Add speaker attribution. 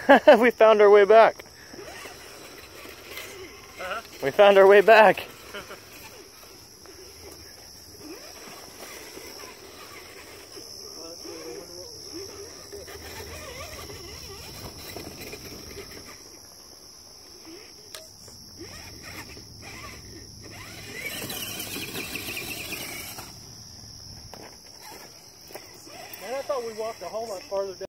Speaker 1: We found our way back. We found our way back.
Speaker 2: Man, I thought we walked a whole lot farther down.